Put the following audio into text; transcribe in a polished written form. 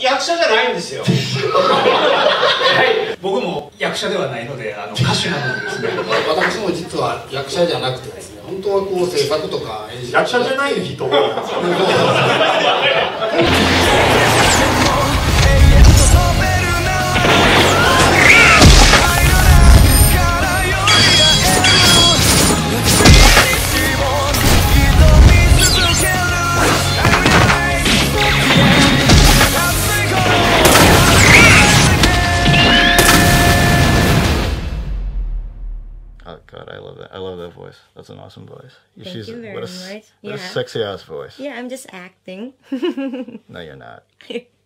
役者じゃないんですよ。はい、僕も役者ではないので、歌手なのでですね。 私も実は役者じゃなくてですね、本当はこう制作とか演出。 役者じゃない人。 Oh God, I love that. I love that voice. That's an awesome voice. Thank you very much. What a sexy ass voice. Yeah, I'm just acting. No, you're not.